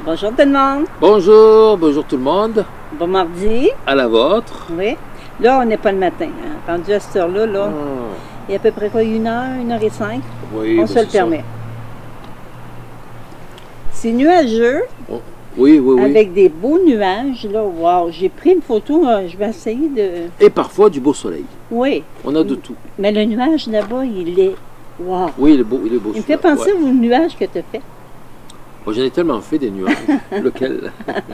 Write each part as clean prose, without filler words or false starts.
Bonjour tout le monde. Bonjour, bonjour tout le monde. Bon mardi. À la vôtre. Oui. Là, on n'est pas le matin. Hein. Rendu à cette heure-là, là, il y a à peu près quoi, 1h05? Oui, on se le permet. C'est nuageux. Oh. Oui, oui, oui. Avec des beaux nuages, là. Wow, j'ai pris une photo, je vais essayer de... Et parfois du beau soleil. Oui. On a de tout. Mais le nuage là-bas, il est... Wow. Oui, il est beau, il est beau. Il me fait penser au nuage que tu as fait. Moi, j'en ai tellement fait des nuages. Lequel?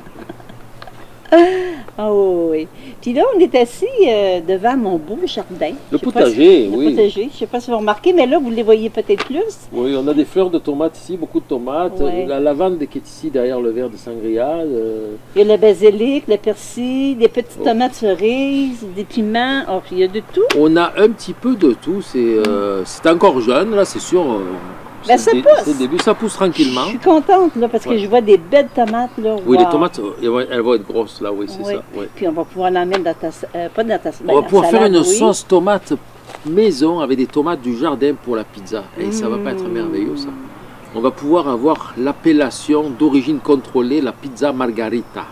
Oh oui. Puis là, on est assis devant mon beau jardin. Le potager, oui. Le potager. Je ne sais pas si vous remarquez, mais là, vous les voyez peut-être plus. Oui, on a des fleurs de tomates ici, beaucoup de tomates. Ouais. La lavande qui est ici derrière le verre de sangria. Il y a le basilic, le persil, des petites tomates cerises, des piments. Oh, il y a de tout. On a un petit peu de tout. C'est encore jeune, là, c'est sûr. Ben, ça pousse. C'est le début, ça pousse tranquillement. Je suis contente, là, parce que je vois des belles tomates, là. Oui, wow. Les tomates, elles vont être grosses, là, oui, c'est ça. Oui. Puis on va pouvoir l'en mettre dans ta... pas dans ta... On va pouvoir faire une sauce tomate maison avec des tomates du jardin pour la pizza. Et ça va pas être merveilleux, ça. On va pouvoir avoir l'appellation d'origine contrôlée, la pizza margarita.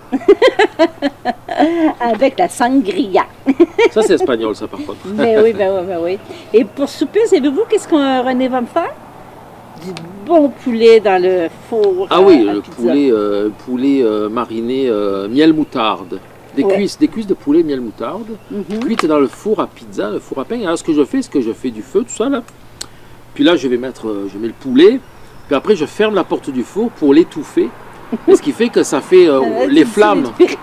Avec la sangria. Ça, c'est espagnol, ça, par contre. Ben oui, ben oui, ben oui. Et pour souper, savez-vous qu'est-ce que René va me faire? Du bon poulet dans le four. Ah oui, le poulet mariné miel moutarde. Des cuisses de poulet miel moutarde, cuites dans le four à pizza, le four à pain. Alors ce que je fais du feu, tout ça là. Puis là, je mets le poulet. Puis après, je ferme la porte du four pour l'étouffer. Ce qui fait que ça fait les flammes.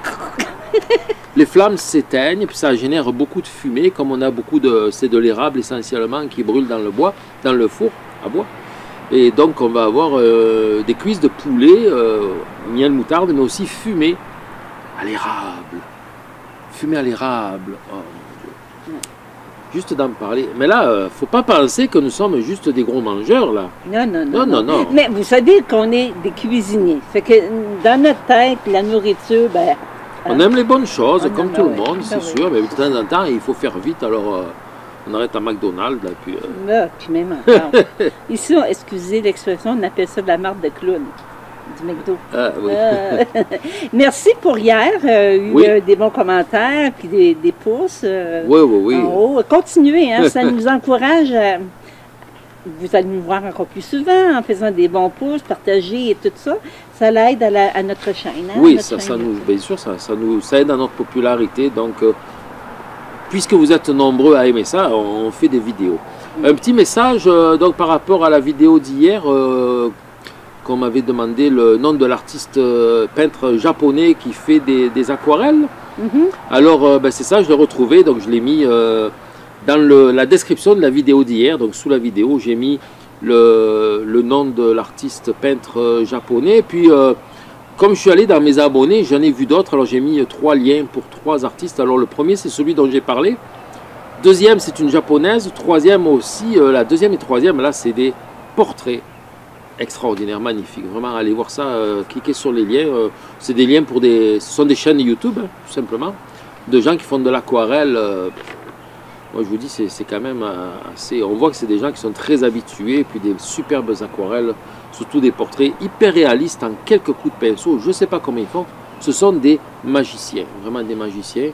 Les flammes s'éteignent, puis ça génère beaucoup de fumée, comme on a c'est de l'érable essentiellement qui brûle dans le bois, dans le four à bois. Et donc on va avoir des cuisses de poulet, miel moutarde, mais aussi fumée à l'érable. Fumée à l'érable. Oh mon Dieu. Juste d'en parler. Mais là, faut pas penser que nous sommes juste des gros mangeurs là. Non, non, non. Non, non, non. Mais vous savez qu'on est des cuisiniers. Fait que dans notre tête, la nourriture, ben... On aime les bonnes choses, comme tout le monde, ben c'est sûr. Mais de temps en temps, il faut faire vite, alors... on arrête à McDonald's, là, puis... Là, puis même encore. Ici, excusez l'expression, on appelle ça de la marde de clown, du McDo. Ah, oui. Merci pour hier. Eu des bons commentaires, puis des pouces. Oui, oui, oui. En haut. Continuez, hein, ça nous encourage. Vous allez nous voir encore plus souvent en faisant des bons pouces, partager et tout ça. Ça l'aide à notre chaîne. Hein, oui, ça nous, bien sûr, ça aide à notre popularité. Donc... puisque vous êtes nombreux à aimer ça, on fait des vidéos. Un petit message donc par rapport à la vidéo d'hier, qu'on m'avait demandé le nom de l'artiste peintre japonais qui fait des aquarelles. Alors c'est ça, je l'ai retrouvé, donc je l'ai mis dans la description de la vidéo d'hier. Donc sous la vidéo, j'ai mis le nom de l'artiste peintre japonais. Puis comme je suis allé dans mes abonnés, j'en ai vu d'autres, alors j'ai mis 3 liens pour 3 artistes. Alors le premier, c'est celui dont j'ai parlé. Deuxième, c'est une japonaise. Troisième aussi, la deuxième et troisième, là, c'est des portraits extraordinaires, magnifiques. Vraiment, allez voir ça, cliquez sur les liens. C'est des liens pour ce sont des chaînes YouTube, hein, tout simplement, de gens qui font de l'aquarelle. Moi, je vous dis, c'est quand même assez... On voit que c'est des gens qui sont très habitués, puis des superbes aquarelles, surtout des portraits hyper réalistes en quelques coups de pinceau. Je ne sais pas comment ils font. Ce sont des magiciens, vraiment des magiciens.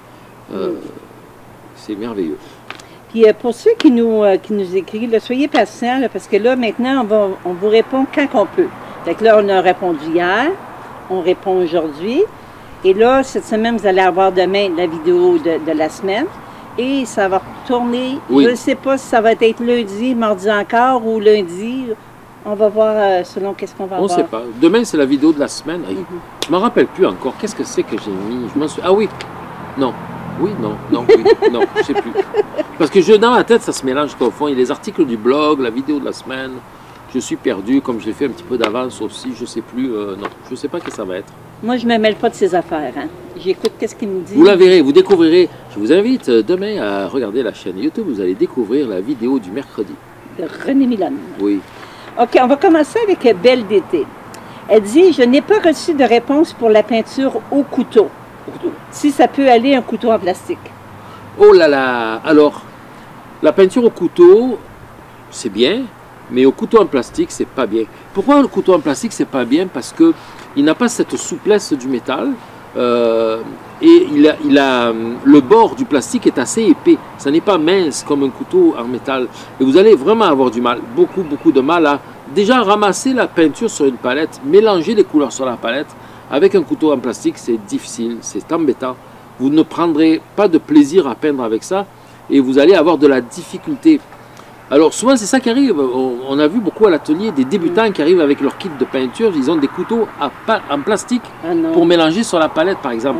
C'est merveilleux. Puis pour ceux qui nous écrivent, là, soyez patients, là, parce que là, maintenant, on vous répond quand on peut. Fait que là, on a répondu hier, on répond aujourd'hui. Et là, cette semaine, vous allez avoir demain la vidéo de la semaine. Et ça va tourner, je ne sais pas si ça va être lundi, mardi encore, ou lundi. On va voir selon qu'est-ce qu'on va voir. On ne sait pas. Demain, c'est la vidéo de la semaine. Je ne m'en rappelle plus encore. Qu'est-ce que c'est que j'ai mis? Ah oui. Non. Oui, non. Non, oui. Non, je ne sais plus. Parce que dans ma tête, ça se mélange au fond. Il y a les articles du blog, la vidéo de la semaine. Je suis perdu, comme je l'ai fait un petit peu d'avance aussi. Je ne sais plus. Non, je ne sais pas ce que ça va être. Moi, je ne me mêle pas de ces affaires. Hein. J'écoute qu'est-ce qu'il me dit. Vous la verrez, vous découvrirez. Je vous invite demain à regarder la chaîne YouTube. Vous allez découvrir la vidéo du mercredi. De René Milane. Oui. OK, on va commencer avec Belle d'été. Elle dit, je n'ai pas reçu de réponse pour la peinture au couteau. Si ça peut aller un couteau en plastique. Oh là là! Alors, la peinture au couteau, c'est bien, mais au couteau en plastique, c'est pas bien. Pourquoi le couteau en plastique, c'est pas bien? Parce que il n'a pas cette souplesse du métal. Et le bord du plastique est assez épais. Ça n'est pas mince comme un couteau en métal. Et vous allez vraiment avoir du mal, beaucoup de mal à déjà ramasser la peinture sur une palette, mélanger les couleurs sur la palette. Avec un couteau en plastique, c'est difficile, c'est embêtant. Vous ne prendrez pas de plaisir à peindre avec ça et vous allez avoir de la difficulté. Alors souvent c'est ça qui arrive, on a vu beaucoup à l'atelier des débutants qui arrivent avec leur kit de peinture, ils ont des couteaux en plastique pour mélanger sur la palette par exemple.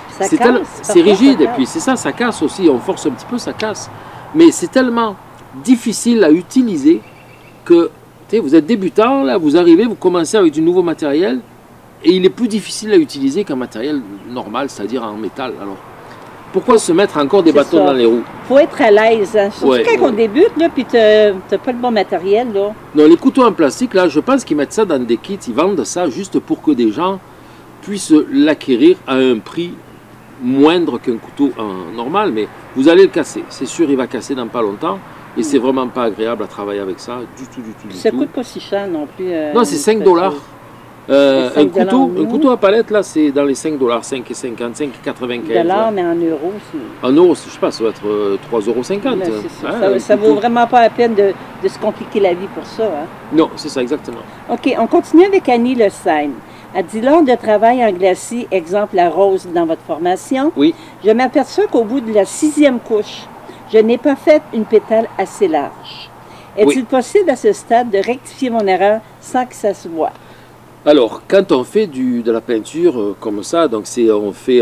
C'est rigide et puis c'est ça, ça casse aussi, on force un petit peu, ça casse. Mais c'est tellement difficile à utiliser que vous êtes débutant, là, vous arrivez, vous commencez avec du nouveau matériel et il est plus difficile à utiliser qu'un matériel normal, c'est-à-dire en métal. Alors pourquoi se mettre encore des bâtons dans les roues? Il faut être à l'aise. Hein. Surtout quand on débute, là, puis tu n'as pas le bon matériel. Là. Non, les couteaux en plastique, là, je pense qu'ils mettent ça dans des kits. Ils vendent ça juste pour que des gens puissent l'acquérir à un prix moindre qu'un couteau normal. Mais vous allez le casser. C'est sûr, il va casser dans pas longtemps. Et c'est vraiment pas agréable à travailler avec ça. Du tout. Ça coûte pas si cher non plus. Non, c'est 5 $. Un couteau à palette, là, c'est dans les 5 $, 5,50, 5,95 $. Mais en euros, en euros, je sais pas, ça va être 3,50 €. Ça vaut vraiment pas la peine de se compliquer la vie pour ça. Hein? Non, c'est ça, exactement. OK, on continue avec Annie Le Seine. Elle dit, lors de travail en glacis, exemple la rose dans votre formation, oui. Je m'aperçois qu'au bout de la 6e couche, je n'ai pas fait une pétale assez large. Est-il possible à ce stade de rectifier mon erreur sans que ça se voie? Alors, quand on fait de la peinture comme ça, donc on fait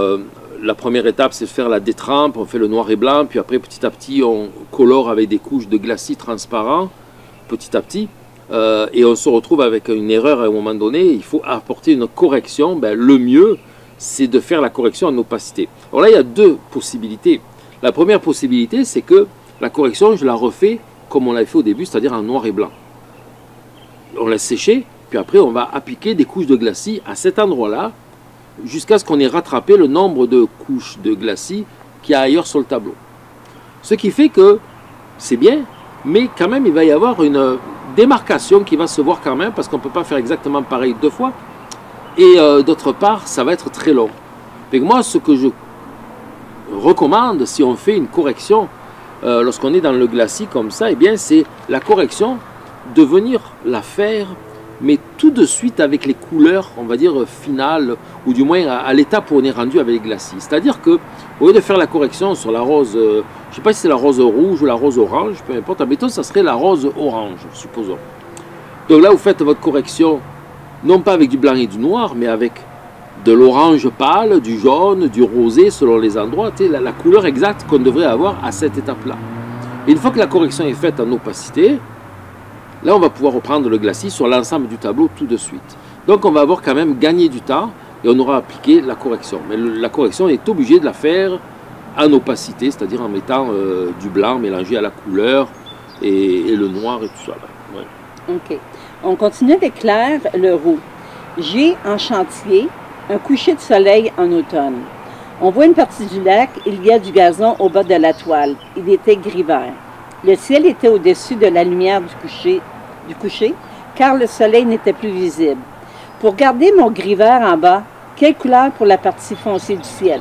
la première étape, c'est de faire la détrempe, on fait le noir et blanc, puis après petit à petit on colore avec des couches de glacis transparents, petit à petit, et on se retrouve avec une erreur à un moment donné. Il faut apporter une correction. Le mieux, c'est de faire la correction en opacité. Alors là, il y a deux possibilités. La première possibilité, c'est que la correction, je la refais comme on l'avait fait au début, c'est-à-dire en noir et blanc. On laisse sécher. Puis après, on va appliquer des couches de glacis à cet endroit-là, jusqu'à ce qu'on ait rattrapé le nombre de couches de glacis qu'il y a ailleurs sur le tableau. Ce qui fait que c'est bien, mais quand même, il va y avoir une démarcation qui va se voir quand même, parce qu'on ne peut pas faire exactement pareil 2 fois. Et d'autre part, ça va être très long. Et moi, ce que je recommande, si on fait une correction, lorsqu'on est dans le glacis comme ça, eh bien, c'est la correction de venir la faire mais tout de suite avec les couleurs, on va dire, finales, ou du moins à l'étape où on est rendu avec les glacis. C'est-à-dire que, au lieu de faire la correction sur la rose, je ne sais pas si c'est la rose rouge ou la rose orange, peu importe, admettons, ça serait la rose orange, supposons. Donc là, vous faites votre correction, non pas avec du blanc et du noir, mais avec de l'orange pâle, du jaune, du rosé, selon les endroits, la couleur exacte qu'on devrait avoir à cette étape-là. Et une fois que la correction est faite en opacité, là, on va pouvoir reprendre le glacis sur l'ensemble du tableau tout de suite. Donc, on va avoir quand même gagné du temps et on aura appliqué la correction. Mais la correction, on est obligé de la faire en opacité, c'est-à-dire en mettant du blanc mélangé à la couleur et le noir et tout ça. Là. Ouais. OK. On continue avec Claire Leroux. J'ai en chantier un coucher de soleil en automne. On voit une partie du lac, il y a du gazon au bas de la toile. Il était gris vert. Le ciel était au-dessus de la lumière du coucher, car le soleil n'était plus visible. Pour garder mon gris vert en bas, quelle couleur pour la partie foncée du ciel?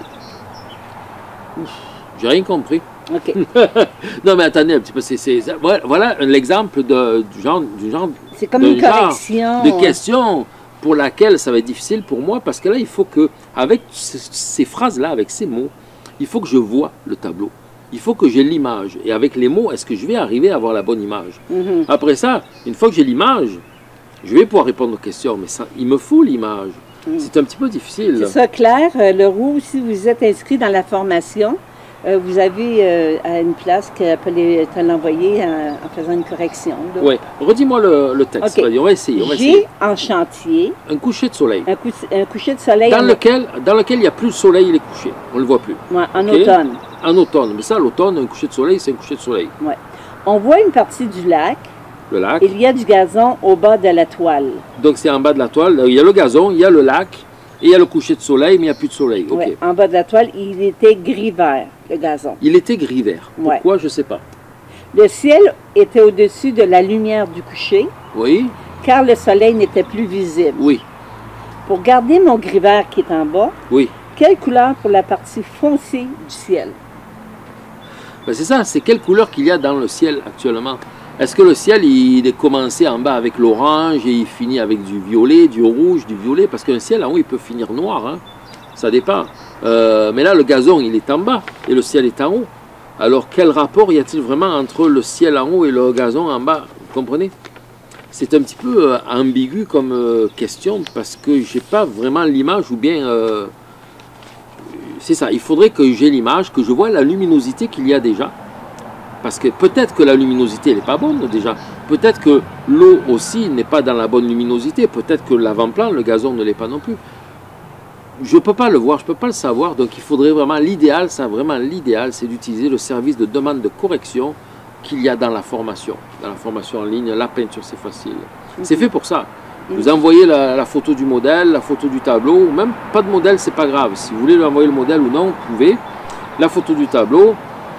J'ai rien compris. OK. Non, mais attendez un petit peu. Voilà l'exemple du genre. C'est comme une correction. De question pour laquelle ça va être difficile pour moi, parce que là, il faut que, avec ces phrases-là, avec ces mots, il faut que je vois le tableau. Il faut que j'ai l'image. Et avec les mots, est-ce que je vais arriver à avoir la bonne image? Après ça, une fois que j'ai l'image, je vais pouvoir répondre aux questions. Mais ça, il me faut l'image. C'est un petit peu difficile. C'est ça, Claire Leroux, si vous êtes inscrit dans la formation, vous avez à une place qu'elle peut te l'envoyer en faisant une correction. Oui. Redis-moi le texte. Okay. On va essayer. J'ai en chantier un coucher de soleil. Un coucher de soleil. Dans lequel il n'y a plus le soleil, il est couché. On ne le voit plus. Ouais, en automne. En automne. Mais ça, l'automne, un coucher de soleil, c'est un coucher de soleil. Ouais. On voit une partie du lac. Le lac. Il y a du gazon au bas de la toile. Donc, c'est en bas de la toile. Il y a le gazon, il y a le lac, et il y a le coucher de soleil, mais il n'y a plus de soleil. Okay. Ouais, en bas de la toile, il était gris-vert, le gazon. Il était gris-vert. Pourquoi? Ouais. Je ne sais pas. Le ciel était au-dessus de la lumière du coucher. Oui. Car le soleil n'était plus visible. Oui. Pour garder mon gris vert qui est en bas, Oui. quelle couleur pour la partie foncée du ciel? Ben, c'est ça, c'est quelle couleur qu'il y a dans le ciel actuellement. Est-ce que le ciel, il est commencé en bas avec l'orange et il finit avec du violet, du rouge, du violet? Parce qu'un ciel en haut, il peut finir noir, hein. Ça dépend. Mais là, le gazon, il est en bas et le ciel est en haut. Alors, quel rapport y a-t-il vraiment entre le ciel en haut et le gazon en bas? Vous comprenez? C'est un petit peu ambigu comme question parce que j'ai pas vraiment l'image ou bien... c'est ça, il faudrait que j'ai l'image, que je vois la luminosité qu'il y a déjà. Parce que peut-être que la luminosité n'est pas bonne déjà. Peut-être que l'eau aussi n'est pas dans la bonne luminosité. Peut-être que l'avant-plan, le gazon ne l'est pas non plus. Je ne peux pas le voir, je ne peux pas le savoir. Donc il faudrait vraiment, l'idéal, ça vraiment l'idéal, c'est d'utiliser le service de demande de correction qu'il y a dans la formation. Dans la formation en ligne, la peinture, c'est facile. C'est fait pour ça. Vous envoyez la photo du modèle, la photo du tableau, ou même pas de modèle, c'est pas grave. Si vous voulez lui envoyer le modèle ou non, vous pouvez. La photo du tableau,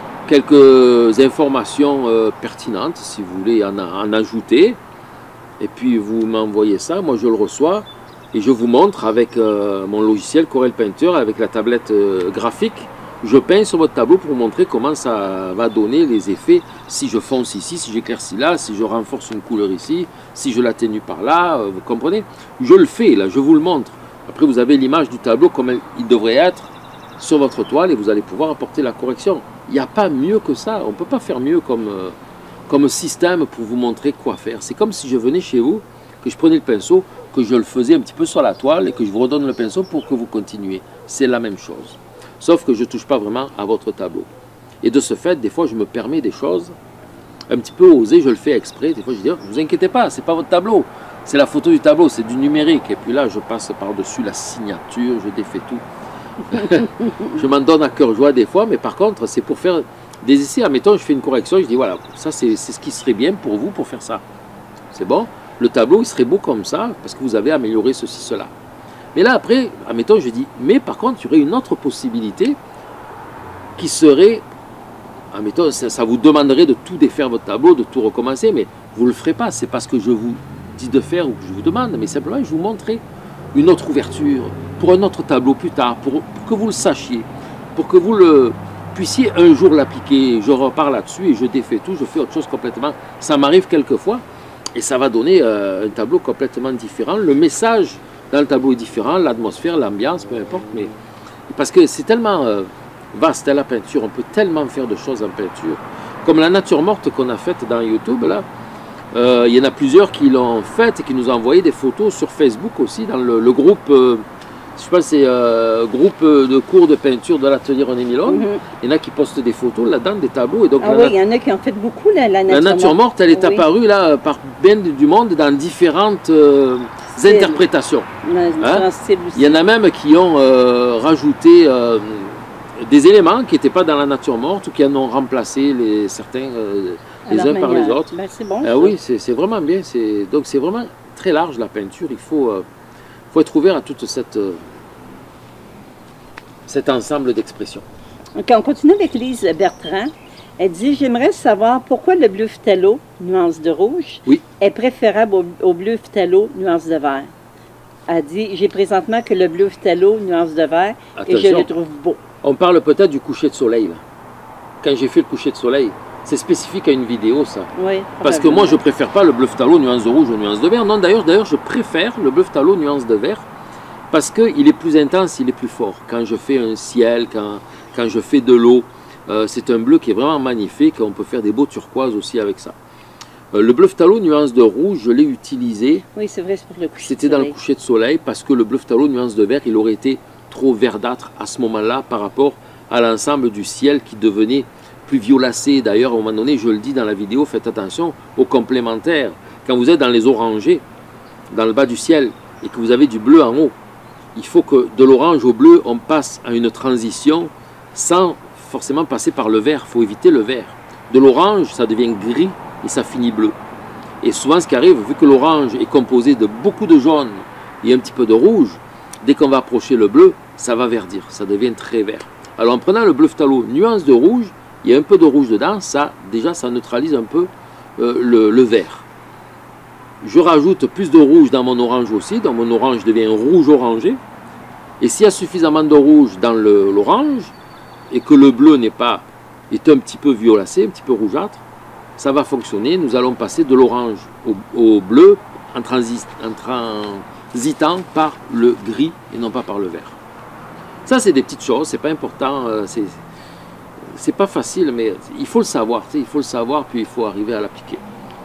quelques informations pertinentes, si vous voulez en ajouter. Et puis vous m'envoyez ça, moi je le reçois et je vous montre avec mon logiciel Corel Painter, avec la tablette graphique. Je peins sur votre tableau pour vous montrer comment ça va donner les effets. Si je fonce ici, si j'éclaircis là, si je renforce une couleur ici, si je l'atténue par là, vous comprenez? Je le fais là, je vous le montre. Après vous avez l'image du tableau comme il devrait être sur votre toile et vous allez pouvoir apporter la correction. Il n'y a pas mieux que ça, on ne peut pas faire mieux comme système pour vous montrer quoi faire. C'est comme si je venais chez vous, que je prenais le pinceau, que je le faisais un petit peu sur la toile et que je vous redonne le pinceau pour que vous continuiez. C'est la même chose. Sauf que je ne touche pas vraiment à votre tableau. Et de ce fait, des fois, je me permets des choses un petit peu osées, je le fais exprès. Des fois, je dis, ne vous inquiétez pas, ce n'est pas votre tableau. C'est la photo du tableau, c'est du numérique. Et puis là, je passe par-dessus la signature, je défais tout. Je m'en donne à cœur joie des fois, mais par contre, c'est pour faire des essais. Admettons, je fais une correction, je dis, voilà, ça, c'est ce qui serait bien pour vous pour faire ça. C'est bon? Le tableau, il serait beau comme ça, parce que vous avez amélioré ceci, cela. Mais là, après, admettons, je dis, mais par contre, il y aurait une autre possibilité qui serait, admettons, ça vous demanderait de tout défaire votre tableau, de tout recommencer, mais vous ne le ferez pas. C'est pas ce que je vous dis de faire ou que je vous demande, mais simplement, je vous montrerai une autre ouverture pour un autre tableau plus tard, pour que vous le sachiez, pour que vous le puissiez un jour l'appliquer. Je repars là-dessus et je défais tout, je fais autre chose complètement. Ça m'arrive quelquefois et ça va donner un tableau complètement différent. Le message dans le tableau est différent, l'atmosphère, l'ambiance, peu importe, mais parce que c'est tellement vaste la peinture, on peut tellement faire de choses en peinture. Comme la nature morte qu'on a faite dans YouTube, là, il y en a plusieurs qui l'ont faite et qui nous ont envoyé des photos sur Facebook aussi, dans le groupe, je pense c'est groupe de cours de peinture de l'atelier René Milon. Il y en a qui postent des photos là-dedans, des tableaux. Et donc, oui, il y en a qui ont fait beaucoup la nature morte. Elle est apparue là par bien du monde dans différentes interprétations. Hein? Il y en a même qui ont rajouté des éléments qui n'étaient pas dans la nature morte ou qui en ont remplacé certains les uns par les autres. Ben, c'est bon, oui, c'est vraiment bien. Donc c'est vraiment très large la peinture. Il faut être ouvert à toute cet ensemble d'expressions. Okay, on continue avec Lise Bertrand. Elle dit, j'aimerais savoir pourquoi le bleu phthalo, nuance de rouge, est préférable au bleu phthalo, nuance de vert. Elle dit, j'ai présentement que le bleu phthalo, nuance de vert, et je le trouve beau. On parle peut-être du coucher de soleil. Là. Quand j'ai fait le coucher de soleil, c'est spécifique à une vidéo, ça. Oui, parce que moi, je ne préfère pas le bleu phthalo, nuance de rouge ou nuance de vert. Non, d'ailleurs, je préfère le bleu phthalo, nuance de vert, parce qu'il est plus intense, il est plus fort. Quand je fais un ciel, quand je fais de l'eau, c'est un bleu qui est vraiment magnifique. On peut faire des beaux turquoises aussi avec ça. Le bleu phthalo, nuance de rouge, je l'ai utilisé. Oui, c'est vrai, c'est pour le coucher de soleil. C'était dans le coucher de soleil, parce que le bleu phthalo, nuance de vert, il aurait été trop verdâtre à ce moment-là par rapport à l'ensemble du ciel qui devenait plus violacé. D'ailleurs, à un moment donné, je le dis dans la vidéo, faites attention aux complémentaires. Quand vous êtes dans les orangés, dans le bas du ciel, et que vous avez du bleu en haut, il faut que de l'orange au bleu, on passe à une transition sans forcément passer par le vert. Il faut éviter le vert. De l'orange, ça devient gris et ça finit bleu. Et souvent, ce qui arrive, vu que l'orange est composé de beaucoup de jaune et un petit peu de rouge, dès qu'on va approcher le bleu, ça va verdir, ça devient très vert. Alors en prenant le bleu phthalo, nuance de rouge, il y a un peu de rouge dedans, ça déjà ça neutralise un peu le vert. je rajoute plus de rouge dans mon orange aussi, donc mon orange devient rouge orangé. Et s'il y a suffisamment de rouge dans l'orange, et que le bleu est un petit peu violacé, un petit peu rougeâtre, ça va fonctionner. Nous allons passer de l'orange au bleu en transitant par le gris et non pas par le vert. Ça, c'est des petites choses, c'est pas important, c'est pas facile, mais il faut le savoir, il faut le savoir, puis il faut arriver à l'appliquer.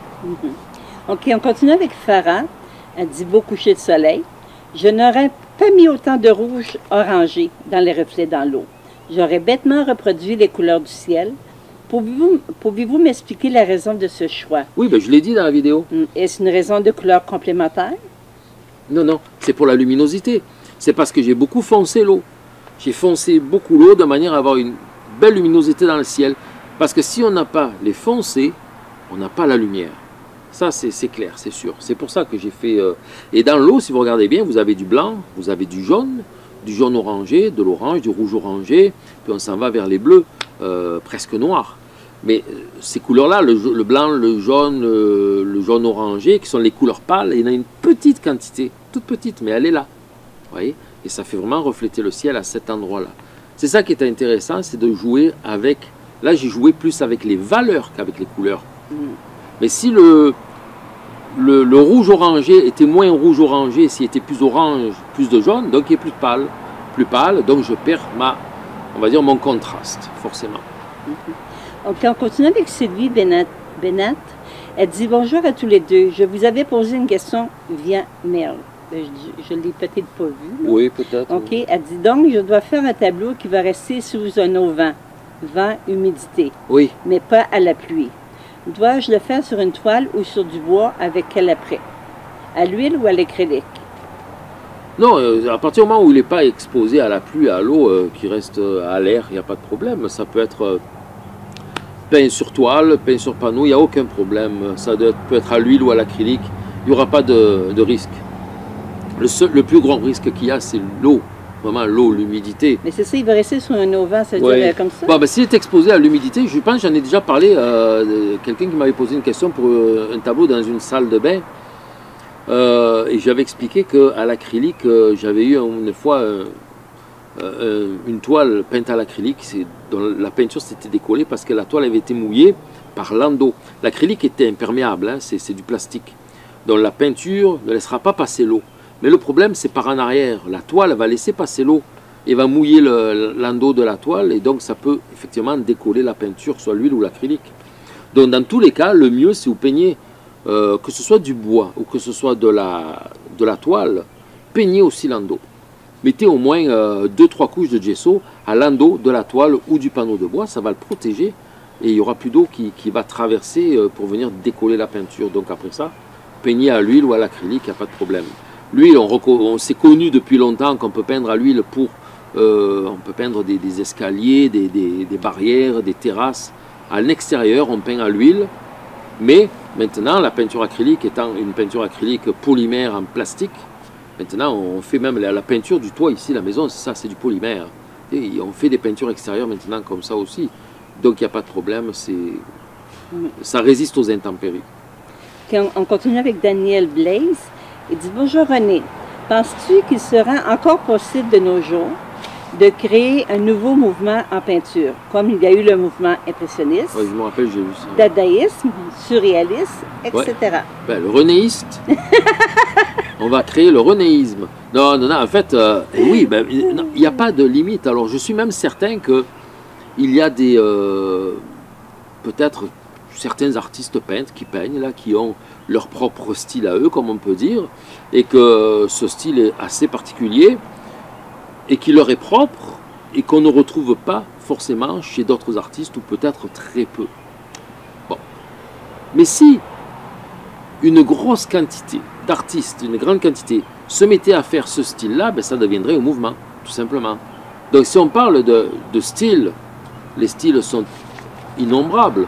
OK, on continue avec Farah. Elle dit beau coucher de soleil. Je n'aurais pas mis autant de rouge orangé dans les reflets dans l'eau. J'aurais bêtement reproduit les couleurs du ciel. Pouvez-vous m'expliquer la raison de ce choix? Oui, ben, je l'ai dit dans la vidéo. Est-ce une raison de couleur complémentaire? Non, non, c'est pour la luminosité. C'est parce que j'ai beaucoup foncé l'eau. J'ai foncé beaucoup l'eau de manière à avoir une belle luminosité dans le ciel. Parce que si on n'a pas les foncés, on n'a pas la lumière. Ça, c'est clair, c'est sûr. C'est pour ça que j'ai fait... Et dans l'eau, si vous regardez bien, vous avez du blanc, vous avez du jaune orangé, de l'orange, du rouge orangé, puis on s'en va vers les bleus, presque noirs. Mais ces couleurs-là, le blanc, le jaune orangé, qui sont les couleurs pâles, il y en a une petite quantité, toute petite, mais elle est là. Vous voyez? Et ça fait vraiment refléter le ciel à cet endroit-là. C'est ça qui est intéressant, c'est de jouer avec... Là, j'ai joué plus avec les valeurs qu'avec les couleurs. Mais si le rouge orangé était moins rouge orangé, s'il était plus orange, plus de jaune, donc il est plus pâle, donc je perds on va dire mon contraste, forcément. OK, on continue avec Sylvie Benat. Elle dit bonjour à tous les deux. Je vous avais posé une question via mail. Je ne l'ai peut-être pas vu. Là. Oui, peut-être. OK, elle dit donc je dois faire un tableau qui va rester sous un auvent, vent, humidité, oui, mais pas à la pluie. Dois-je le faire sur une toile ou sur du bois avec quel apprêt? À l'huile ou à l'acrylique? Non, à partir du moment où il n'est pas exposé à la pluie, à l'eau, qui reste à l'air, il n'y a pas de problème. Ça peut être peint sur toile, peint sur panneau, il n'y a aucun problème. Ça peut être à l'huile ou à l'acrylique, il n'y aura pas de risque. Le plus grand risque qu'il y a, c'est l'eau. Vraiment l'eau, l'humidité. Mais c'est ça, il va rester sur un auvent, ça veut dire comme ça? Bon, ben, s'il est exposé à l'humidité, je pense, j'en ai déjà parlé, quelqu'un qui m'avait posé une question pour un tableau dans une salle de bain. Et j'avais expliqué qu'à l'acrylique, j'avais eu une fois une toile peinte à l'acrylique, dont la peinture s'était décollée parce que la toile avait été mouillée par l'eau. L'acrylique était imperméable, hein, c'est du plastique. Donc la peinture ne laissera pas passer l'eau. Mais le problème, c'est par en arrière. La toile va laisser passer l'eau et va mouiller l'endos de la toile. Et donc, ça peut effectivement décoller la peinture, soit l'huile ou l'acrylique. Donc, dans tous les cas, le mieux, c'est vous peignez, que ce soit du bois ou que ce soit de la toile, peignez aussi l'endos. Mettez au moins 2-3 couches de gesso à l'endos de la toile ou du panneau de bois. Ça va le protéger et il n'y aura plus d'eau qui va traverser pour venir décoller la peinture. Donc, après ça, peignez à l'huile ou à l'acrylique, il n'y a pas de problème. L'huile, on s'est connu depuis longtemps qu'on peut peindre à l'huile pour... on peut peindre des escaliers, des barrières, des terrasses. À l'extérieur, on peint à l'huile. Mais maintenant, la peinture acrylique étant une peinture acrylique polymère en plastique, maintenant, on fait même la peinture du toit ici, la maison, ça, c'est du polymère. Et on fait des peintures extérieures maintenant comme ça aussi. Donc, il n'y a pas de problème. Ça résiste aux intempéries. On continue avec Daniel Blaise. Il dit bonjour René, penses-tu qu'il sera encore possible de nos jours de créer un nouveau mouvement en peinture, comme il y a eu le mouvement impressionniste, oui, je me rappelle, j'ai vu ça. Dadaïsme, surréalisme, etc. Ouais. Ben, le renéiste, on va créer le renéisme. Non, en fait, oui, ben, il n'y a pas de limite. Alors, je suis même certain qu'il y a des, peut-être, certains artistes peintres qui peignent, là, qui ont leur propre style à eux, comme on peut dire, et que ce style est assez particulier, et qui leur est propre, et qu'on ne retrouve pas forcément chez d'autres artistes, ou peut-être très peu. Bon. Mais si une grosse quantité d'artistes, une grande quantité, se mettait à faire ce style-là, ben ça deviendrait un mouvement, tout simplement. Donc si on parle de style, les styles sont innombrables,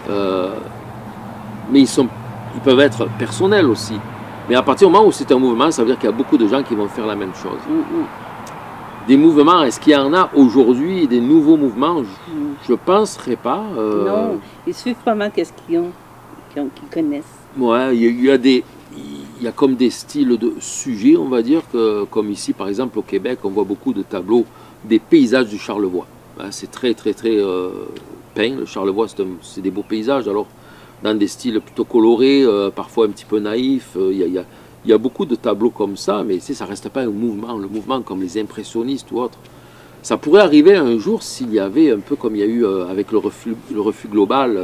mais ils peuvent être personnels aussi. Mais à partir du moment où c'est un mouvement, ça veut dire qu'il y a beaucoup de gens qui vont faire la même chose. Des mouvements, est-ce qu'il y en a aujourd'hui, des nouveaux mouvements? Je ne penserais pas. Non, ils suivent vraiment qu'est-ce qu'ils ont, qu'ils connaissent. Ouais, il il y a comme des styles de sujets, on va dire, que, comme ici par exemple au Québec, on voit beaucoup de tableaux des paysages du Charlevoix. Hein, c'est très peint, le Charlevoix c'est des beaux paysages, alors dans des styles plutôt colorés, parfois un petit peu naïfs, il y a beaucoup de tableaux comme ça, mais ça ne reste pas un mouvement, le mouvement comme les impressionnistes ou autres. Ça pourrait arriver un jour s'il y avait un peu comme il y a eu avec le refus global,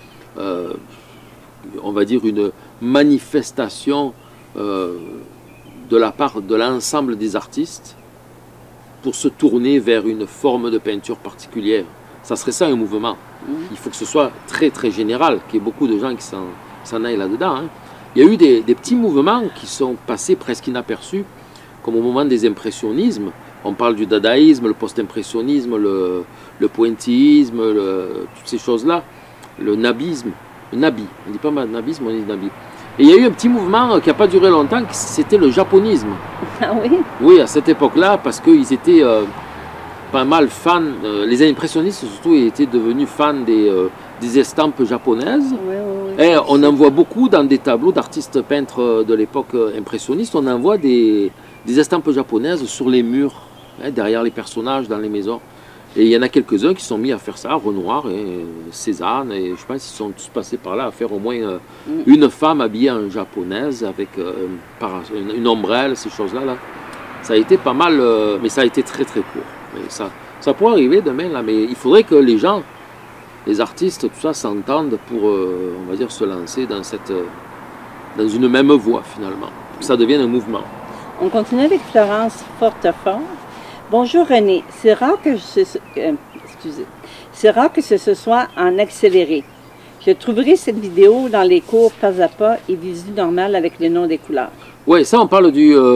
on va dire une manifestation de la part de l'ensemble des artistes pour se tourner vers une forme de peinture particulière. Ça serait ça un mouvement. Il faut que ce soit très général, qu'il y ait beaucoup de gens qui s'en aillent là-dedans. Hein. Il y a eu des petits mouvements qui sont passés presque inaperçus, comme au moment des impressionnismes. On parle du dadaïsme, le post-impressionnisme, le pointillisme, toutes ces choses-là, le nabisme, le nabi, on ne dit pas nabisme, on dit nabi. Et il y a eu un petit mouvement qui n'a pas duré longtemps, c'était le japonisme. Ah oui? Oui, à cette époque-là, parce qu'ils étaient pas mal fans, les impressionnistes surtout étaient devenus fans des estampes japonaises. Oui, Et on en voit beaucoup dans des tableaux d'artistes peintres de l'époque impressionniste, on en voit des estampes japonaises sur les murs, hein, derrière les personnages, dans les maisons. Et il y en a quelques-uns qui sont mis à faire ça, Renoir et Cézanne, et je pense qu'ils sont tous passés par là à faire au moins une femme habillée en japonaise avec une ombrelle, ces choses-là. Là. Ça a été pas mal, mais ça a été très court. Mais ça pourrait arriver demain, là, mais il faudrait que les gens, les artistes, tout ça, s'entendent pour, on va dire, se lancer dans une même voie, finalement. Que ça devienne un mouvement. On continue avec Florence Fortefort. Bonjour René, c'est rare que ce soit en accéléré. Je trouverai cette vidéo dans les cours pas à pas et visu normal avec le nom des couleurs. Oui, ça on parle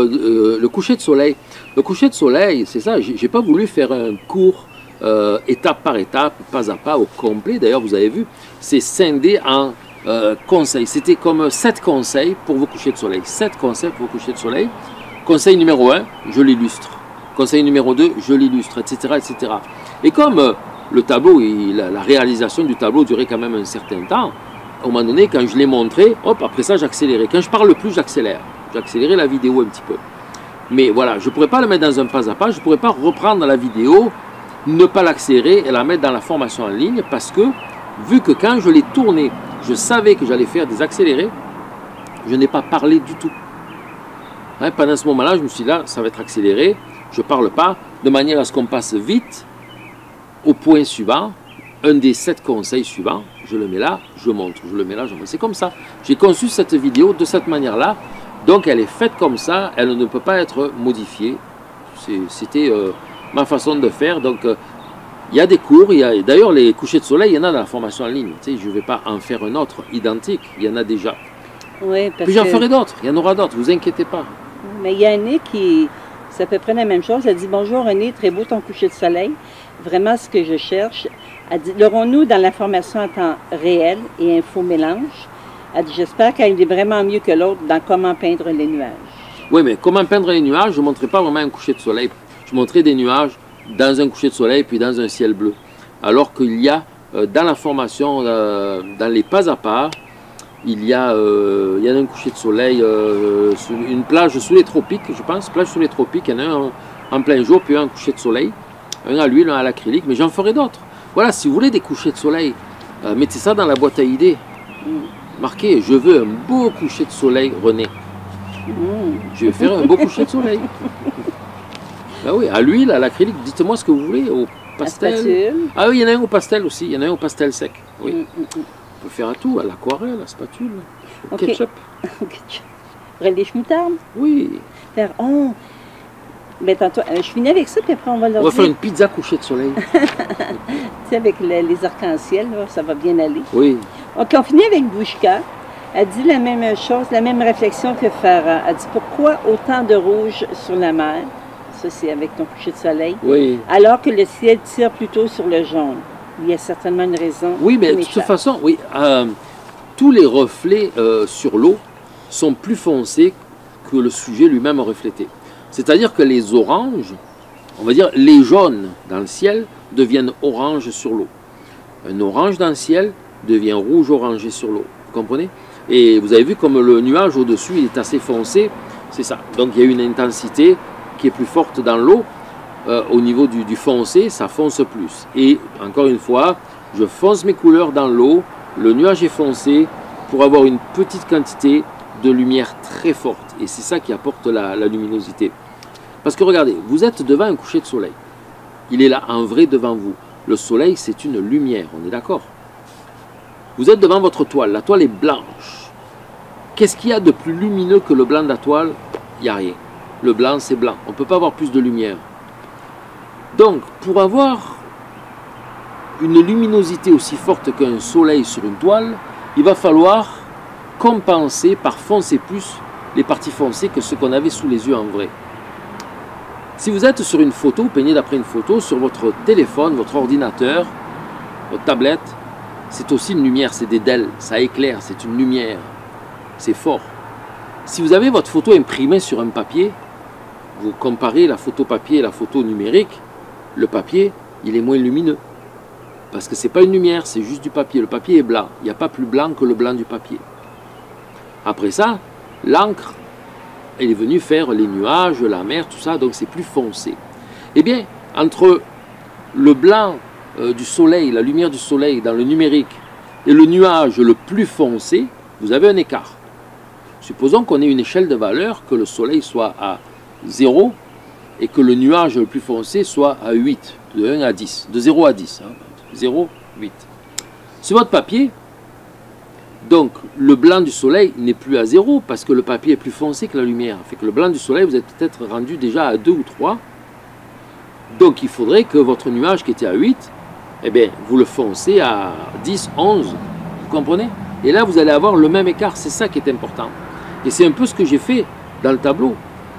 le coucher de soleil. Le coucher de soleil, c'est ça, j'ai pas voulu faire un cours étape par étape, pas à pas, au complet. D'ailleurs, vous avez vu, c'est scindé en conseils. C'était comme 7 conseils pour vos couchers de soleil. 7 conseils pour vos couchers de soleil. Conseil numéro 1, je l'illustre. Conseil numéro 2, je l'illustre, etc., etc. Et comme le tableau, la réalisation du tableau durait quand même un certain temps, au moment donné, quand je l'ai montré, hop, après ça, j'accélérais. Quand je parle plus, j'accélère. J'accélérais la vidéo un petit peu. Mais voilà, je ne pourrais pas le mettre dans un pas à pas, je ne pourrais pas reprendre la vidéo, ne pas l'accélérer et la mettre dans la formation en ligne, parce que, vu que quand je l'ai tournée, je savais que j'allais faire des accélérés, je n'ai pas parlé du tout. Hein, pendant ce moment-là, je me suis dit, là, ça va être accéléré, je ne parle pas, de manière à ce qu'on passe vite au point suivant, un des 7 conseils suivants, je le mets là, je montre, je le mets là, je montre. C'est comme ça. J'ai conçu cette vidéo de cette manière-là, donc elle est faite comme ça, elle ne peut pas être modifiée. C'était ma façon de faire, donc il y a des cours, d'ailleurs les couchers de soleil, il y en a dans la formation en ligne, tu sais, je ne vais pas en faire un autre identique, il y en a déjà. Oui, parce Puis j'en ferai d'autres, il y en aura d'autres, vous inquiétez pas. Mais il y a Annie qui, c'est à peu près la même chose, elle dit « Bonjour René, très beau ton coucher de soleil, vraiment ce que je cherche. » Elle dit « L'aurons-nous dans la formation en temps réel et info mélange? » Elle dit « J'espère qu'elle est vraiment mieux que l'autre dans comment peindre les nuages. » Oui, mais comment peindre les nuages, je ne montrerai pas vraiment un coucher de soleil. Je montrerai des nuages dans un coucher de soleil puis dans un ciel bleu. Alors qu'il y a dans la formation, dans les pas à pas, il y a un coucher de soleil sur une plage sous les tropiques, je pense, plage sous les tropiques, il y en a un en plein jour, puis un coucher de soleil, un à l'huile, un à l'acrylique, mais j'en ferai d'autres. Voilà, si vous voulez des couchers de soleil, mettez ça dans la boîte à idées. Marquez, je veux un beau coucher de soleil, René. Je vais faire un beau coucher de soleil. Ben oui, à l'huile, à l'acrylique, dites-moi ce que vous voulez, au pastel. Ah oui, il y en a un au pastel aussi, il y en a un au pastel sec. Oui. On peut faire à tout, à l'aquarelle, à la spatule, au ketchup. Relish moutarde? Oui. Faire, ben, tantôt, je finis avec ça, puis après on va leur On va faire une pizza coucher de soleil. Tu sais, avec les arcs-en-ciel, ça va bien aller. Oui. OK, on finit avec Bouchka. Elle dit la même chose, la même réflexion que Farah. Elle dit pourquoi autant de rouge sur la mer? Ça, c'est avec ton coucher de soleil. Oui. Alors que le ciel tire plutôt sur le jaune. Il y a certainement une raison. Oui, mais de toute façon, oui, tous les reflets sur l'eau sont plus foncés que le sujet lui-même reflété. C'est-à-dire que les oranges, on va dire les jaunes dans le ciel, deviennent oranges sur l'eau. Un orange dans le ciel devient rouge orangé sur l'eau. Vous comprenez? Et vous avez vu comme le nuage au-dessus, il est assez foncé. C'est ça. Donc il y a une intensité qui est plus forte dans l'eau. Au niveau du foncé, ça fonce plus. Et encore une fois, je fonce mes couleurs dans l'eau. Le nuage est foncé pour avoir une petite quantité de lumière très forte. Et c'est ça qui apporte la luminosité. Parce que regardez, vous êtes devant un coucher de soleil. Il est là, en vrai, devant vous. Le soleil, c'est une lumière, on est d'accord? Vous êtes devant votre toile. La toile est blanche. Qu'est-ce qu'il y a de plus lumineux que le blanc de la toile? Il n'y a rien. Le blanc, c'est blanc. On ne peut pas avoir plus de lumière. Donc, pour avoir une luminosité aussi forte qu'un soleil sur une toile, il va falloir compenser par foncer plus les parties foncées que ce qu'on avait sous les yeux en vrai. Si vous êtes sur une photo, vous peignez d'après une photo, sur votre téléphone, votre ordinateur, votre tablette, c'est aussi une lumière, c'est des DEL, ça éclaire, c'est une lumière, c'est fort. Si vous avez votre photo imprimée sur un papier, vous comparez la photo papier et la photo numérique, le papier, il est moins lumineux. Parce que ce n'est pas une lumière, c'est juste du papier. Le papier est blanc. Il n'y a pas plus blanc que le blanc du papier. Après ça, l'encre, elle est venue faire les nuages, la mer, tout ça, donc c'est plus foncé. Eh bien, entre le blanc du soleil, la lumière du soleil dans le numérique, et le nuage le plus foncé, vous avez un écart. Supposons qu'on ait une échelle de valeur, que le soleil soit à 0, et que le nuage le plus foncé soit à 8, de 1 à 10, de 0 à 10, hein, 0, 8. Sur votre papier, donc le blanc du soleil n'est plus à 0 parce que le papier est plus foncé que la lumière. Fait que le blanc du soleil, vous êtes peut-être rendu déjà à 2 ou 3. Donc il faudrait que votre nuage qui était à 8, eh bien, vous le foncez à 10, 11, vous comprenez? Et là, vous allez avoir le même écart, c'est ça qui est important. Et c'est un peu ce que j'ai fait dans le tableau.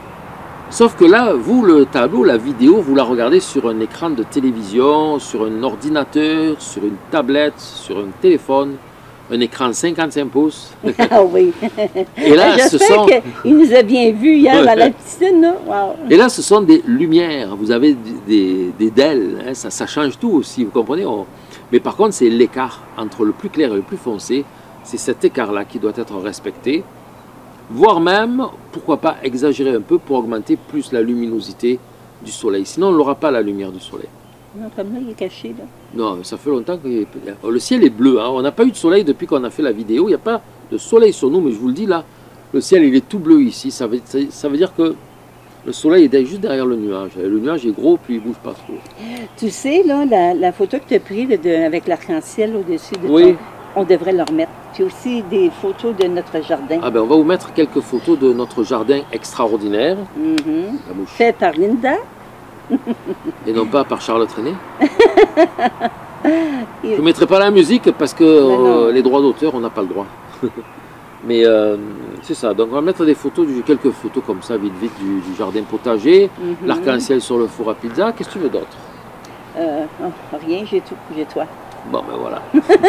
Sauf que là, vous, le tableau, la vidéo, vous la regardez sur un écran de télévision, sur un ordinateur, sur une tablette, sur un téléphone, un écran 55 pouces. Ah oui. Et là, j'espère qu'il nous a bien vus hier à la piscine. Là. Wow. Et là, ce sont des lumières. Vous avez des DEL. Hein, ça change tout aussi, vous comprenez? Mais par contre, c'est l'écart entre le plus clair et le plus foncé. C'est cet écart-là qui doit être respecté. Voire même, pourquoi pas exagérer un peu pour augmenter plus la luminosité du soleil. Sinon, on n'aura pas la lumière du soleil. Non, comme là, il est caché. Là. Non, ça fait longtemps que le ciel est bleu. Hein. On n'a pas eu de soleil depuis qu'on a fait la vidéo. Il n'y a pas de soleil sur nous, mais je vous le dis là, le ciel il est tout bleu ici. Ça veut dire que le soleil est juste derrière le nuage. Le nuage est gros, puis il ne bouge pas trop. Tu sais, là, la photo que tu as prise avec l'arc-en-ciel au-dessus de oui. On devrait le remettre. Puis aussi des photos de notre jardin. Ah ben on va vous mettre quelques photos de notre jardin extraordinaire. Fait par Linda. Et non pas par Charles Trenet. Je ne mettrai pas la musique parce que les droits d'auteur, on n'a pas le droit. Mais c'est ça. Donc on va mettre des photos, quelques photos comme ça, vite vite, du jardin potager, l'arc-en-ciel sur le four à pizza. Qu'est-ce que tu veux d'autre? Rien, j'ai tout, j'ai toi. Bon ben voilà.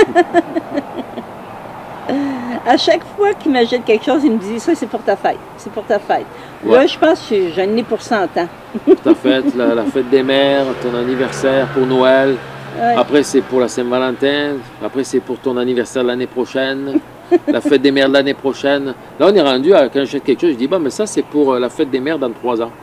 À chaque fois qu'il m'achète quelque chose, il me dit ça c'est pour ta fête, c'est pour ta fête. Ouais. Là je pense que j'en ai pour 100 ans. Ta fête, la fête des mères, ton anniversaire pour Noël. Ouais. Après c'est pour la Saint-Valentin. Après c'est pour ton anniversaire de l'année prochaine. La fête des mères de l'année prochaine. Là on est rendu à quand j'achète quelque chose, je dis bon mais ça c'est pour la fête des mères dans 3 ans.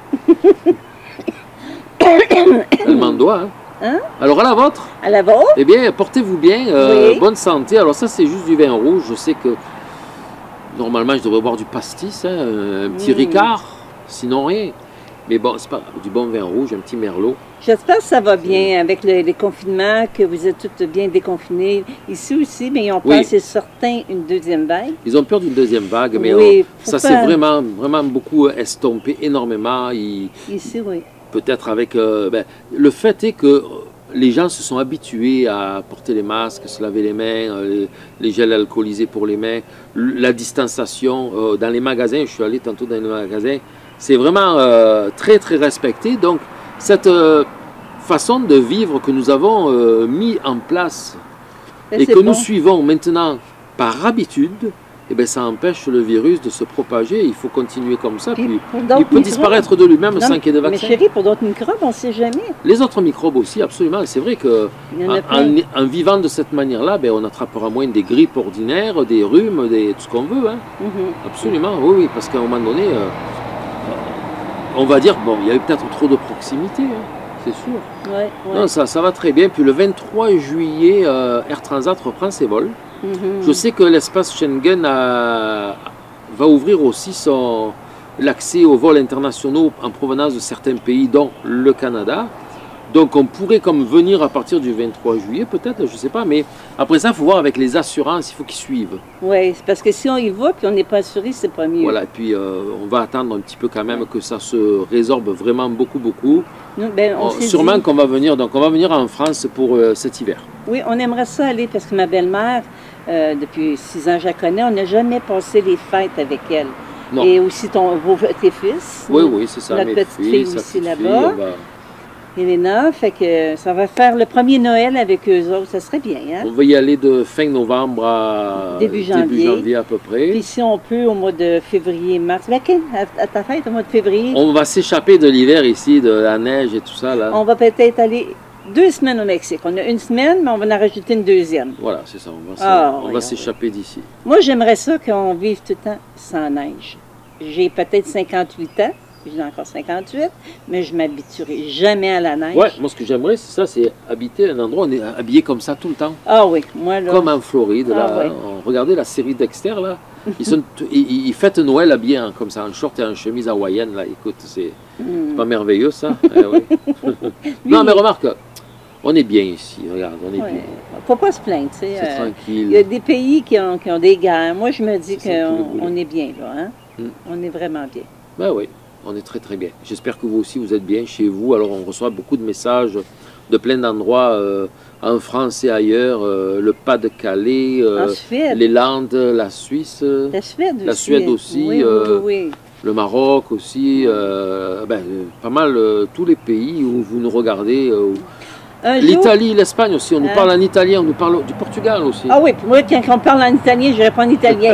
Elle m'en doit hein. Hein? Alors à la vôtre? À la vôtre? Eh bien, portez-vous bien, oui. Bonne santé. Alors ça, c'est juste du vin rouge. Je sais que normalement, je devrais boire du pastis, hein, un petit Ricard, sinon rien. Mais bon, c'est pas grave, du bon vin rouge, un petit merlot. J'espère que ça va bien avec les confinements, que vous êtes toutes bien déconfinées. Ici aussi, mais ils ont peur, c'est certain, une deuxième vague. Ils ont peur d'une deuxième vague, mais oui, ça s'est vraiment beaucoup estompé énormément. Ici, oui. Peut-être avec... le fait est que les gens se sont habitués à porter les masques, se laver les mains, les gels alcoolisés pour les mains, la distanciation dans les magasins. Je suis allé tantôt dans les magasins. C'est vraiment très, très respecté. Donc, cette façon de vivre que nous avons mis en place et que nous suivons maintenant par habitude, eh ben, ça empêche le virus de se propager. Il faut continuer comme ça. Puis, pour d'autres il peut disparaître de lui-même Non, sans qu'il y ait de mais vaccin. chérie, pour d'autres microbes, on ne sait jamais. Les autres microbes aussi, absolument. C'est vrai que Il y en a plein. en vivant de cette manière-là, ben, on attrapera moins des grippes ordinaires, des rhumes, tout ce qu'on veut. Hein. Mhm. Absolument, oui, oui, parce qu'à un moment donné, on va dire, bon, il y a eu peut-être trop de proximité, hein, c'est sûr. Ouais, ouais. Non, ça va très bien. Puis le 23 juillet, Air Transat reprend ses vols. Mhm. Je sais que l'espace Schengen va ouvrir aussi l'accès aux vols internationaux en provenance de certains pays, dont le Canada. Donc on pourrait comme venir à partir du 23 juillet, peut-être, je ne sais pas. Mais après ça, il faut voir avec les assurances, il faut qu'ils suivent. Oui, c'est parce que si on y va puis on n'est pas assuré, c'est pas mieux. Voilà, et puis on va attendre un petit peu quand même que ça se résorbe vraiment beaucoup, beaucoup. Nous, ben, on s'est Sûrement dit- qu'on va venir, donc on va venir en France pour cet hiver. Oui, on aimerait ça aller parce que ma belle-mère, depuis 6 ans, je la connais, on n'a jamais passé les fêtes avec elle. Non. Et aussi tes fils. Oui, oui, c'est ça. Notre mes petite filles, fille sa aussi petite fille, là-bas. on va- Elena, fait que ça va faire le premier Noël avec eux autres, ça serait bien, hein? On va y aller de fin novembre à Début janvier. à peu près. Puis si on peut, au mois de février, mars, ben, à ta fête, au mois de février, On va s'échapper de l'hiver ici, de la neige et tout ça. Là. on va peut-être aller 2 semaines au Mexique. On a 1 semaine, mais on va en rajouter une 2e. Voilà, c'est ça. On va voyons, s'échapper d'ici. Moi, j'aimerais ça qu'on vive tout le temps sans neige. J'ai peut-être 58 ans, j'ai encore 58, mais je m'habituerai jamais à la neige. Ouais, moi ce que j'aimerais, c'est ça, c'est habiter un endroit où on est habillé comme ça tout le temps. Ah oui, moi là. Comme en Floride, là. Ah ouais. Regardez la série Dexter, là. Ils fêtent Noël habillés comme ça, en short et en chemise hawaïenne, là. Écoute, c'est pas merveilleux, ça. Eh oui. Non, mais remarque, on est bien ici, regarde, on est Ouais. bien. Faut pas se plaindre, tu sais. C'est Il y a tranquille. des pays qui ont des guerres. Moi, je me dis C'est ça qui nous qu'on brûle. est bien là, hein? Mm. On est vraiment bien. Ben oui, on est très très bien. J'espère que vous aussi vous êtes bien chez vous. Alors on reçoit beaucoup de messages de plein d'endroits en France et ailleurs, le Pas-de-Calais, En Suède. les Landes, la Suisse, La Suède aussi. la Suède aussi, Oui, oui. le Maroc aussi, pas mal tous les pays où vous nous regardez. Un jour- L'Italie, l'Espagne aussi, on nous Hein? parle en italien, on nous parle du Portugal aussi. Ah oui, puis moi, quand on parle en italien, je réponds en italien.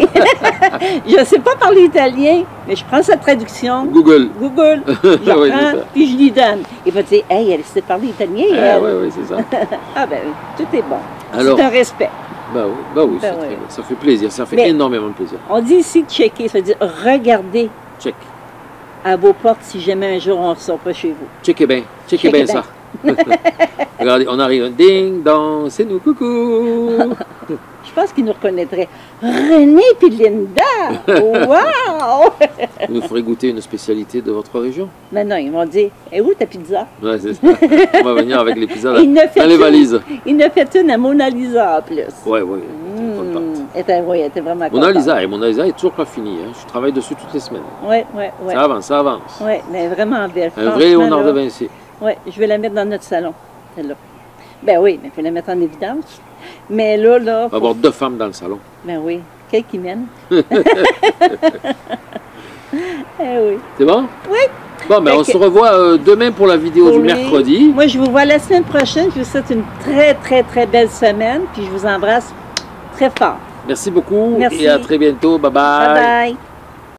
Je ne sais pas parler italien, mais je prends sa traduction. Google. Google, je Oui, c'est reprends, ça. puis je lui donne. Il va dire, hey, elle sait parler italien, Ah, elle. ouais, c'est ça. Ah ben, tout est bon. Alors- C'est un respect. Bah oui, c'est Ben très oui. bien. Ça fait plaisir, ça fait Mais- énormément de plaisir. On dit ici checker, ça veut dire regarder Check. à vos portes si jamais un jour on ne sort pas chez vous. Checkez bien Checkez ça. Regardez, on arrive, ding dong, c'est nous, coucou. Je pense qu'ils nous reconnaîtraient. René puis Linda! Wow! Vous nous ferez goûter une spécialité de votre région. Mais non, ils vont dire, et où ta pizza? Ouais, c'est ça. On va venir avec les pizzas là, Il ne fait dans les une- valises. Il ne fait une à Mona Lisa en plus. Ouais, contente. Elle était vraiment contente. Mona Lisa est toujours pas finie. Hein. Je travaille dessus toutes les semaines. Oui. Ça avance, ça avance. Oui, mais vraiment belle. Un vrai Franchement, Léonard de là, Vinci. ouais, je vais la mettre dans notre salon, celle-là. Ben oui, mais il faut la mettre en évidence. Mais là, On va faut- avoir 2 femmes dans le salon. ben oui, quelle qui mène. Eh oui. C'est bon? Oui. Bon, mais Fait on que- se revoit demain pour la vidéo Pour du les- mercredi. Moi, je vous vois la semaine prochaine. Je vous souhaite une très, très, très belle semaine. Puis je vous embrasse très fort. Merci beaucoup Merci. et à très bientôt. Bye Bye bye.